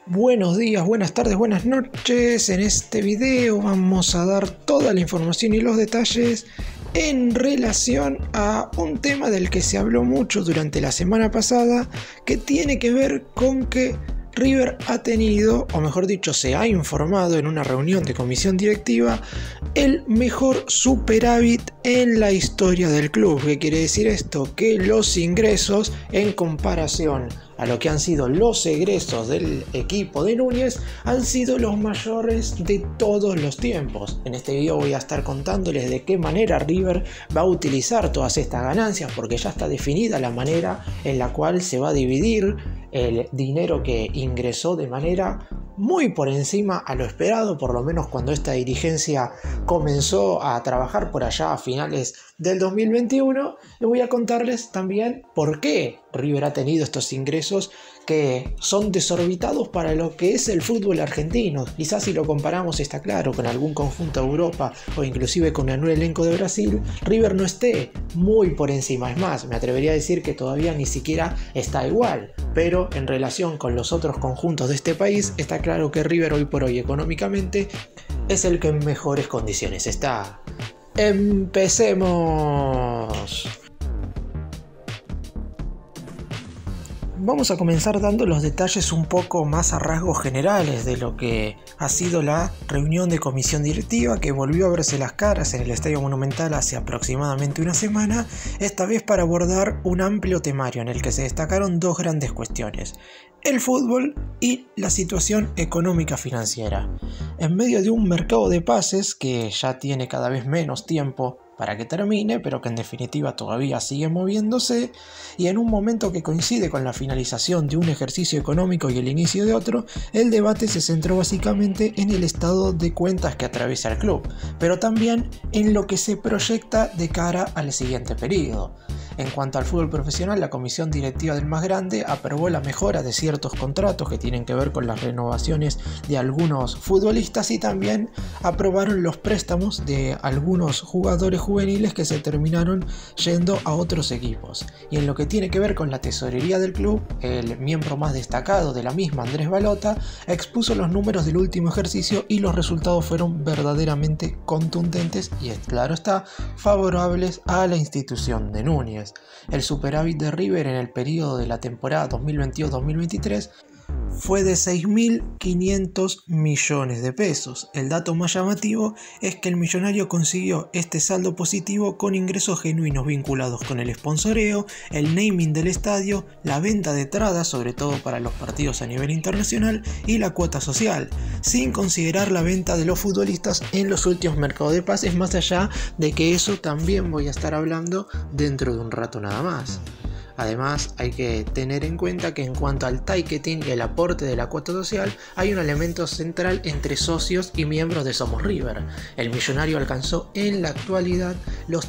Buenos días, buenas tardes, buenas noches. En este video vamos a dar toda la información y los detalles en relación a un tema del que se habló mucho durante la semana pasada, que tiene que ver con que River ha tenido, o mejor dicho, se ha informado en una reunión de comisión directiva, el mejor superávit en la historia del club. ¿Qué quiere decir esto? Que los ingresos en comparación a lo que han sido los egresos del equipo de Núñez han sido los mayores de todos los tiempos. En este video voy a estar contándoles de qué manera River va a utilizar todas estas ganancias, porque ya está definida la manera en la cual se va a dividir el dinero que ingresó de manera muy por encima a lo esperado, por lo menos cuando esta dirigencia comenzó a trabajar por allá a finales del 2021. Y voy a contarles también por qué River ha tenido estos ingresos que son desorbitados para lo que es el fútbol argentino. Quizás si lo comparamos, está claro, con algún conjunto de Europa o inclusive con el elenco de Brasil, River no esté muy por encima. Es más, me atrevería a decir que todavía ni siquiera está igual, pero en relación con los otros conjuntos de este país, está claro que River hoy por hoy económicamente es el que en mejores condiciones está. ¡Empecemos! Vamos a comenzar dando los detalles un poco más a rasgos generales de lo que ha sido la reunión de comisión directiva, que volvió a verse las caras en el Estadio Monumental hace aproximadamente una semana, esta vez para abordar un amplio temario en el que se destacaron dos grandes cuestiones: el fútbol y la situación económica financiera. En medio de un mercado de pases que ya tiene cada vez menos tiempo para que termine, pero que en definitiva todavía sigue moviéndose, y en un momento que coincide con la finalización de un ejercicio económico y el inicio de otro, el debate se centró básicamente en el estado de cuentas que atraviesa el club, pero también en lo que se proyecta de cara al siguiente periodo. En cuanto al fútbol profesional, la comisión directiva del más grande aprobó la mejora de ciertos contratos que tienen que ver con las renovaciones de algunos futbolistas, y también aprobaron los préstamos de algunos jugadores juveniles que se terminaron yendo a otros equipos. Y en lo que tiene que ver con la tesorería del club, el miembro más destacado de la misma, Andrés Balota, expuso los números del último ejercicio y los resultados fueron verdaderamente contundentes y, claro está, favorables a la institución de Núñez. El superávit de River en el periodo de la temporada 2022-2023 fue de 6.500 millones de pesos. El dato más llamativo es que el millonario consiguió este saldo positivo con ingresos genuinos vinculados con el sponsoreo, el naming del estadio, la venta de entradas, sobre todo para los partidos a nivel internacional, y la cuota social, sin considerar la venta de los futbolistas en los últimos mercados de pases, más allá de que eso también voy a estar hablando dentro de un rato nada más. Además, hay que tener en cuenta que en cuanto al ticketing y el aporte de la cuota social, hay un elemento central entre socios y miembros de Somos River. El millonario alcanzó en la actualidad los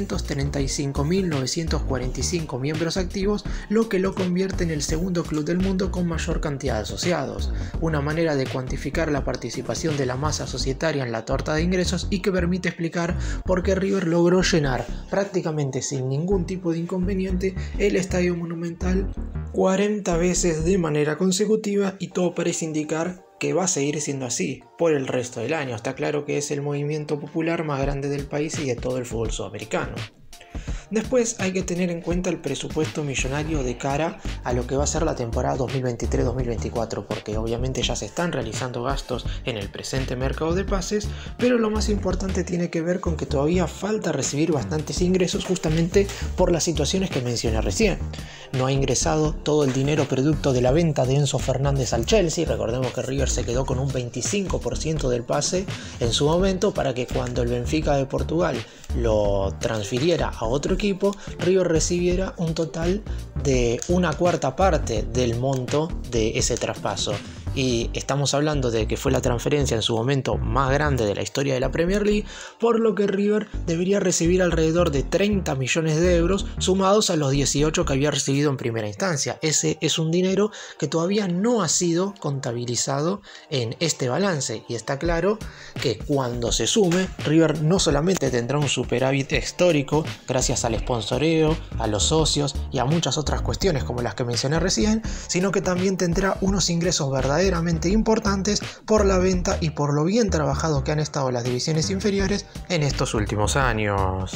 335.945 miembros activos, lo que lo convierte en el segundo club del mundo con mayor cantidad de asociados. Una manera de cuantificar la participación de la masa societaria en la torta de ingresos, y que permite explicar por qué River logró llenar prácticamente sin ningún tipo de inconveniente el Estadio Monumental 40 veces de manera consecutiva, y todo parece indicar que va a seguir siendo así por el resto del año. Está claro que es el movimiento popular más grande del país y de todo el fútbol sudamericano. Después hay que tener en cuenta el presupuesto millonario de cara a lo que va a ser la temporada 2023-2024, porque obviamente ya se están realizando gastos en el presente mercado de pases, pero lo más importante tiene que ver con que todavía falta recibir bastantes ingresos, justamente por las situaciones que mencioné recién. No ha ingresado todo el dinero producto de la venta de Enzo Fernández al Chelsea. Recordemos que River se quedó con un 25% del pase en su momento, para que cuando el Benfica de Portugal lo transfiriera a otro equipo, River recibiera un total de una cuarta parte del monto de ese traspaso. Y estamos hablando de que fue la transferencia en su momento más grande de la historia de la Premier League, por lo que River debería recibir alrededor de 30 millones de euros sumados a los 18 que había recibido en primera instancia. Ese es un dinero que todavía no ha sido contabilizado en este balance, y está claro que cuando se sume, River no solamente tendrá un superávit histórico gracias al sponsoreo, a los socios y a muchas otras cuestiones como las que mencioné recién, sino que también tendrá unos ingresos verdaderos verdaderamente importantes por la venta y por lo bien trabajado que han estado las divisiones inferiores en estos últimos años.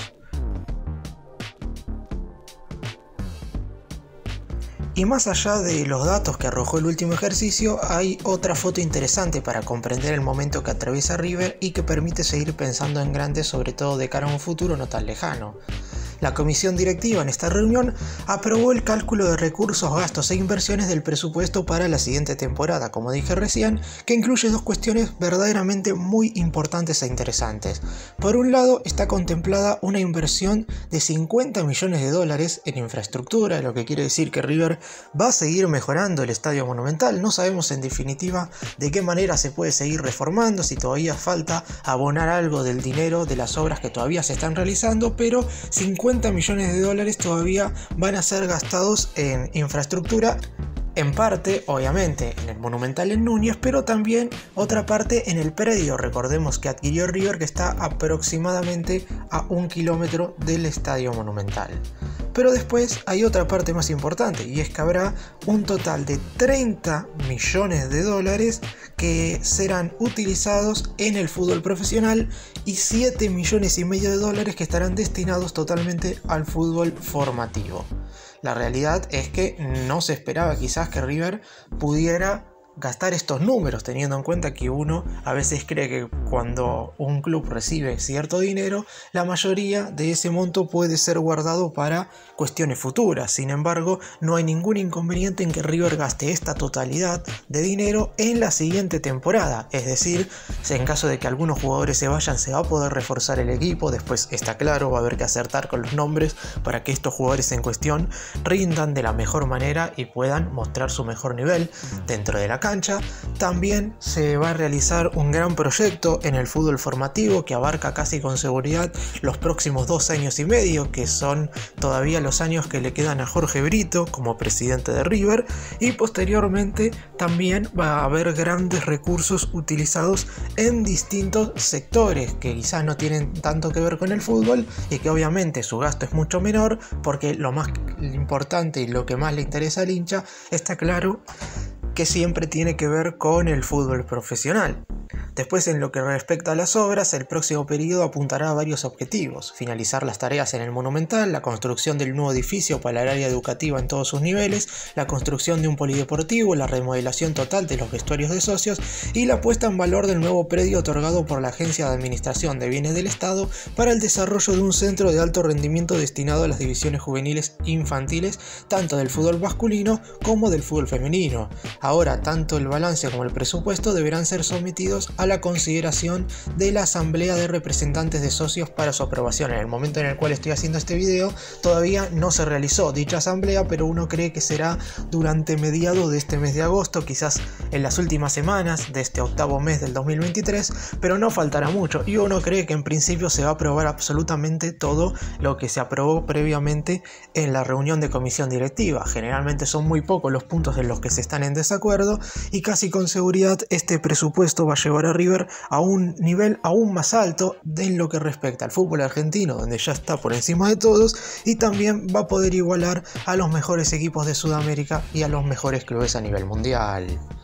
Y más allá de los datos que arrojó el último ejercicio, hay otra foto interesante para comprender el momento que atraviesa River y que permite seguir pensando en grande, sobre todo de cara a un futuro no tan lejano. La comisión directiva en esta reunión aprobó el cálculo de recursos, gastos e inversiones del presupuesto para la siguiente temporada, como dije recién, que incluye dos cuestiones verdaderamente muy importantes e interesantes. Por un lado, está contemplada una inversión de 50 millones de dólares en infraestructura, lo que quiere decir que River va a seguir mejorando el Estadio Monumental. No sabemos en definitiva de qué manera se puede seguir reformando, si todavía falta abonar algo del dinero de las obras que todavía se están realizando, pero 50 millones de dólares todavía van a ser gastados en infraestructura, en parte obviamente en el Monumental en Núñez, pero también otra parte en el predio. Recordemos que adquirió River, que está aproximadamente a 1 kilómetro del Estadio Monumental. Pero después hay otra parte más importante, y es que habrá un total de 30 millones de dólares que serán utilizados en el fútbol profesional y 7 millones y medio de dólares que estarán destinados totalmente al fútbol formativo. La realidad es que no se esperaba quizás que River pudiera gastar estos números, teniendo en cuenta que uno a veces cree que cuando un club recibe cierto dinero, la mayoría de ese monto puede ser guardado para cuestiones futuras. Sin embargo, no hay ningún inconveniente en que River gaste esta totalidad de dinero en la siguiente temporada. Es decir, en caso de que algunos jugadores se vayan, se va a poder reforzar el equipo. Después está claro, va a haber que acertar con los nombres para que estos jugadores en cuestión rindan de la mejor manera y puedan mostrar su mejor nivel dentro de la cancha. También se va a realizar un gran proyecto en el fútbol formativo que abarca casi con seguridad los próximos 2 años y medio, que son todavía los años que le quedan a Jorge Brito como presidente de River, y posteriormente también va a haber grandes recursos utilizados en distintos sectores que quizás no tienen tanto que ver con el fútbol y que obviamente su gasto es mucho menor, porque lo más importante y lo que más le interesa al hincha está claro que siempre tiene que ver con el fútbol profesional. Después, en lo que respecta a las obras, el próximo periodo apuntará a varios objetivos: finalizar las tareas en el Monumental, la construcción del nuevo edificio para el área educativa en todos sus niveles, la construcción de un polideportivo, la remodelación total de los vestuarios de socios y la puesta en valor del nuevo predio otorgado por la Agencia de Administración de Bienes del Estado para el desarrollo de un centro de alto rendimiento destinado a las divisiones juveniles e infantiles, tanto del fútbol masculino como del fútbol femenino. Ahora, tanto el balance como el presupuesto deberán ser sometidos a la consideración de la Asamblea de Representantes de Socios para su aprobación. En el momento en el cual estoy haciendo este video todavía no se realizó dicha asamblea, pero uno cree que será durante mediados de este mes de agosto, quizás en las últimas semanas de este octavo mes del 2023, pero no faltará mucho, y uno cree que en principio se va a aprobar absolutamente todo lo que se aprobó previamente en la reunión de comisión directiva. Generalmente son muy pocos los puntos en los que se están en desacuerdo, y casi con seguridad este presupuesto va a llevar a River a un nivel aún más alto en lo que respecta al fútbol argentino, donde ya está por encima de todos, y también va a poder igualar a los mejores equipos de Sudamérica y a los mejores clubes a nivel mundial.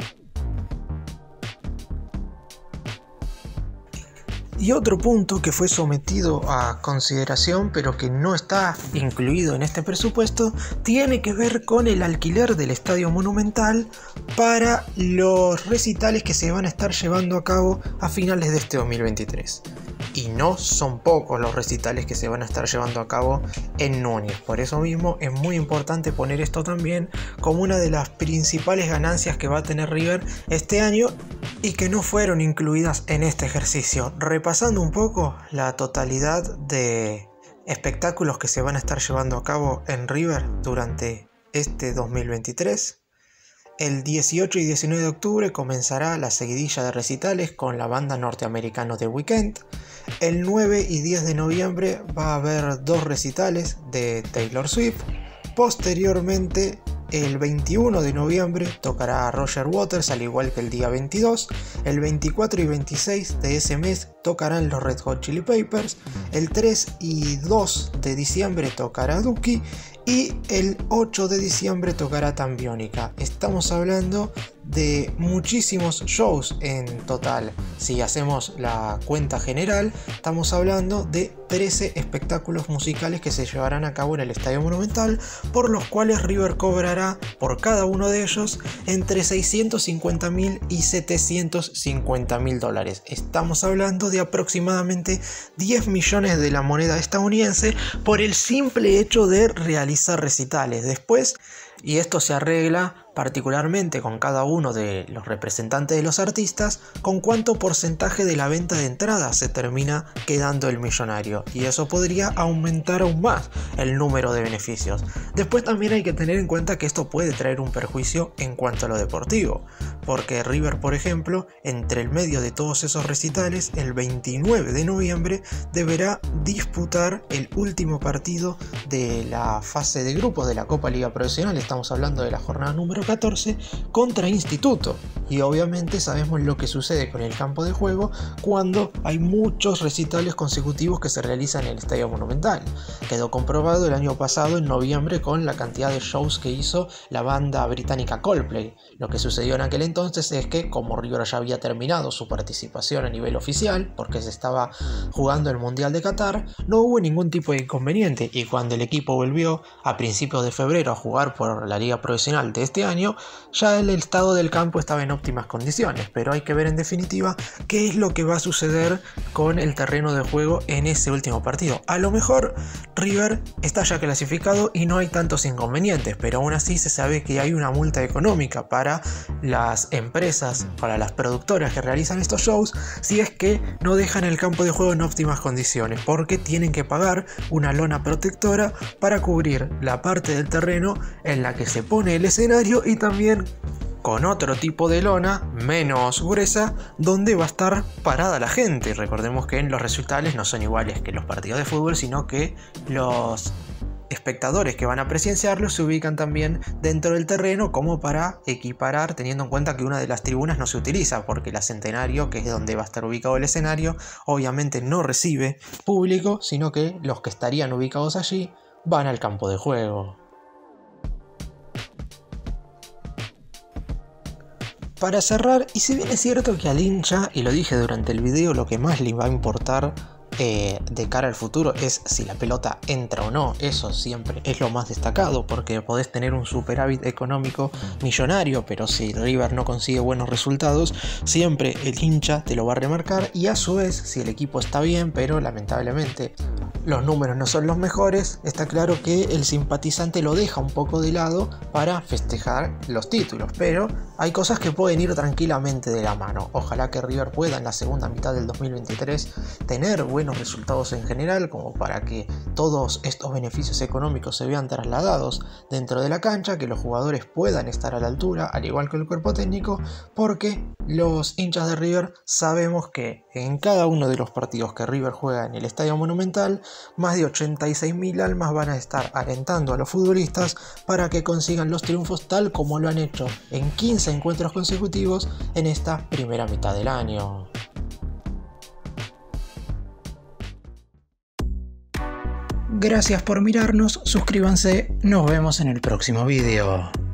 Y otro punto que fue sometido a consideración pero que no está incluido en este presupuesto tiene que ver con el alquiler del Estadio Monumental para los recitales que se van a estar llevando a cabo a finales de este 2023. Y no son pocos los recitales que se van a estar llevando a cabo en Núñez. Por eso mismo es muy importante poner esto también como una de las principales ganancias que va a tener River este año y que no fueron incluidas en este ejercicio. Repasando un poco la totalidad de espectáculos que se van a estar llevando a cabo en River durante este 2023. El 18 y 19 de octubre comenzará la seguidilla de recitales con la banda norteamericana The Weeknd. El 9 y 10 de noviembre va a haber 2 recitales de Taylor Swift. Posteriormente, el 21 de noviembre tocará Roger Waters, al igual que el día 22. El 24 y 26 de ese mes tocarán los Red Hot Chili Peppers. El 3 y 2 de diciembre tocará Duki. Y el 8 de diciembre tocará Tambiónica. Estamos hablando de muchísimos shows en total. Si hacemos la cuenta general, estamos hablando de 13 espectáculos musicales que se llevarán a cabo en el Estadio Monumental, por los cuales River cobrará por cada uno de ellos entre 650.000 y 750.000 dólares. Estamos hablando de aproximadamente 10 millones de la moneda estadounidense por el simple hecho de realizar recitales. Después, y esto se arregla particularmente con cada uno de los representantes de los artistas, con cuánto porcentaje de la venta de entradas se termina quedando el millonario, y eso podría aumentar aún más el número de beneficios. Después también hay que tener en cuenta que esto puede traer un perjuicio en cuanto a lo deportivo, porque River, por ejemplo, entre el medio de todos esos recitales, el 29 de noviembre deberá disputar el último partido de la fase de grupos de la Copa Liga Profesional. Estamos hablando de la jornada número 14 contra Instituto, y obviamente sabemos lo que sucede con el campo de juego cuando hay muchos recitales consecutivos que se realizan en el Estadio Monumental. Quedó comprobado el año pasado en noviembre con la cantidad de shows que hizo la banda británica Coldplay. Lo que sucedió en aquel entonces es que, como River ya había terminado su participación a nivel oficial porque se estaba jugando el Mundial de Qatar, no hubo ningún tipo de inconveniente, y cuando el equipo volvió a principios de febrero a jugar por la Liga Profesional de este año, ya el estado del campo estaba en óptimas condiciones. Pero hay que ver en definitiva qué es lo que va a suceder con el terreno de juego en ese último partido. A lo mejor River está ya clasificado y no hay tantos inconvenientes, pero aún así se sabe que hay una multa económica para las empresas, para las productoras que realizan estos shows, si es que no dejan el campo de juego en óptimas condiciones, porque tienen que pagar una lona protectora para cubrir la parte del terreno en la que se pone el escenario, y también con otro tipo de lona menos gruesa donde va a estar parada la gente. Recordemos que en los recitales no son iguales que los partidos de fútbol, sino que los espectadores que van a presenciarlo se ubican también dentro del terreno, como para equiparar, teniendo en cuenta que una de las tribunas no se utiliza porque la Centenario, que es donde va a estar ubicado el escenario, obviamente no recibe público, sino que los que estarían ubicados allí van al campo de juego. Para cerrar, y si bien es cierto que al hincha, y lo dije durante el video, lo que más le va a importar de cara al futuro es si la pelota entra o no, eso siempre es lo más destacado, porque podés tener un superávit económico millonario, pero si River no consigue buenos resultados, siempre el hincha te lo va a remarcar, y a su vez, si el equipo está bien, pero lamentablemente los números no son los mejores, está claro que el simpatizante lo deja un poco de lado para festejar los títulos, pero hay cosas que pueden ir tranquilamente de la mano. Ojalá que River pueda en la segunda mitad del 2023 tener buenos resultados en general, como para que todos estos beneficios económicos se vean trasladados dentro de la cancha, que los jugadores puedan estar a la altura, al igual que el cuerpo técnico, porque los hinchas de River sabemos que en cada uno de los partidos que River juega en el Estadio Monumental, más de 86.000 almas van a estar alentando a los futbolistas para que consigan los triunfos, tal como lo han hecho en 15 encuentros consecutivos en esta primera mitad del año. Gracias por mirarnos, suscríbanse, nos vemos en el próximo video.